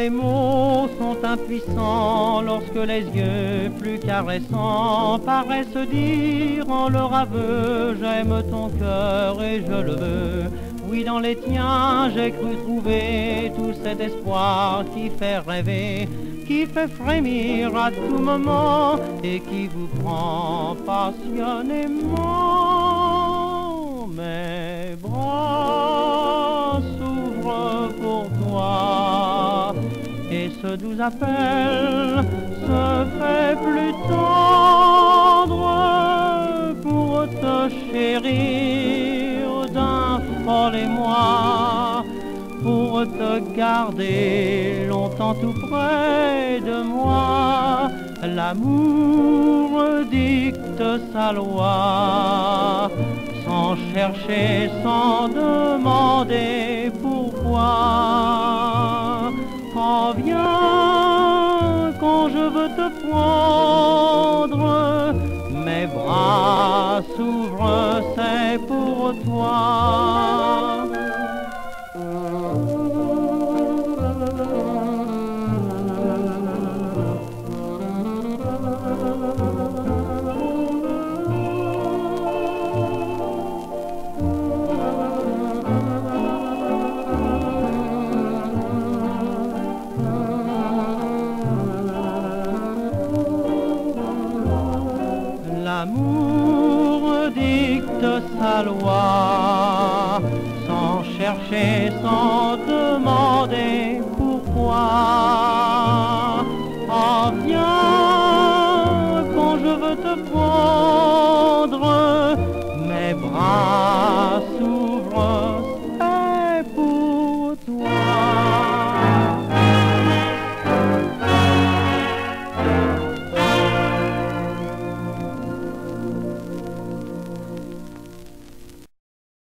les mots sont impuissants lorsque les yeux plus caressants paraissent dire en leur aveu j'aime ton cœur et je le veux. Oui, dans les tiens j'ai cru trouver tout cet espoir qui fait rêver, qui fait frémir à tout moment et qui vous prend passionnément. Mes bras s'ouvrent pour toi et ce doux appel se fait plus tendre pour te chérir d'un fol émoi, pour te garder longtemps tout près de moi. L'amour dicte sa loi, sans chercher, sans demander pourquoi. Oh viens quand je veux te prendre, mes bras s'ouvrent, c'est pour toi. L'amour dicte sa loi, sans chercher, sans demander pourquoi. Oh viens quand je veux te prendre,